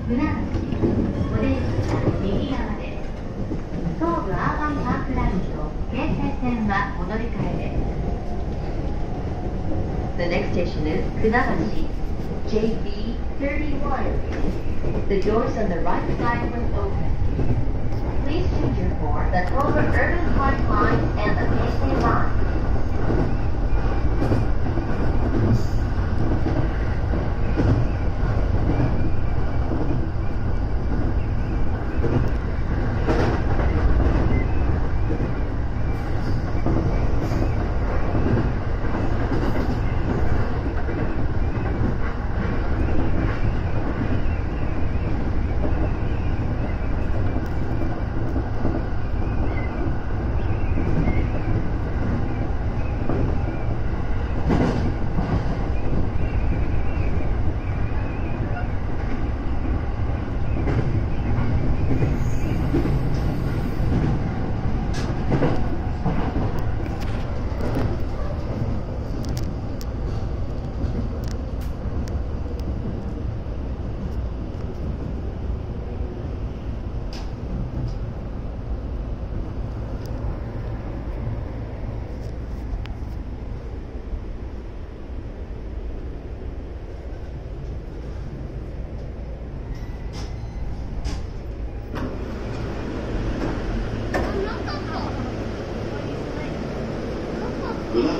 船橋、お出口は右側です。東武アーバンパークラインと京成線はお乗り換えです。The next station is 船橋 JB31. The doors on the right side will open. Please change your for the Clover Urban Park Line and the Keisei Line. 船橋、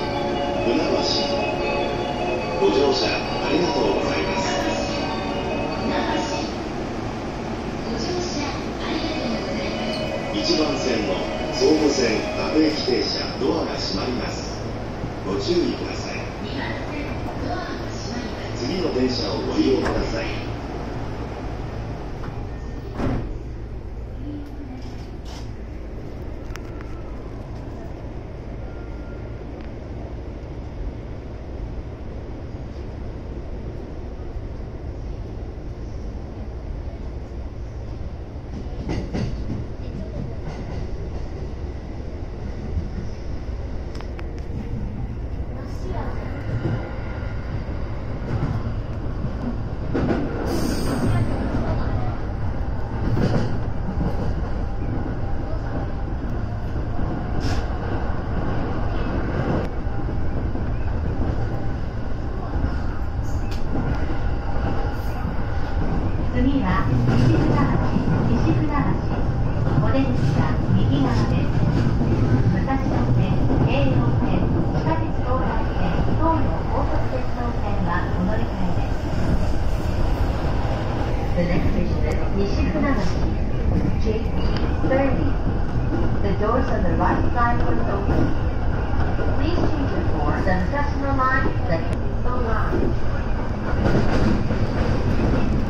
ご乗車ありがとうございます。1番線の総武線各駅停車ドアが閉まります。ご注意ください。次の電車をご利用ください。 次は西船橋、お出口は右側です。武蔵野線、京葉線、地下鉄東海線、東洋高速鉄道線はお乗り換えです。The next station is 西船橋 JB30. The doors on the right side will open. Please change your for the National Line, the Keisei Line.